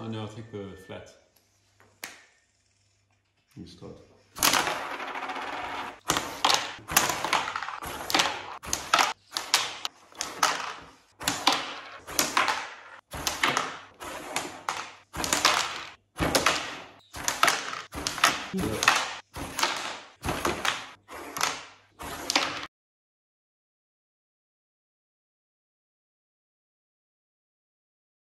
Oh no, I think we're flat. You start. Yeah.